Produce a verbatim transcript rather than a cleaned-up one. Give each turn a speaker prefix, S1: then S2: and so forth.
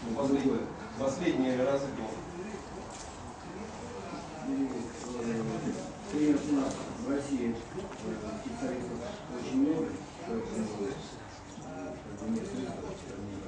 S1: Последние, последние разы был.
S2: Конечно, в России специалистов очень много, поэтому не смысл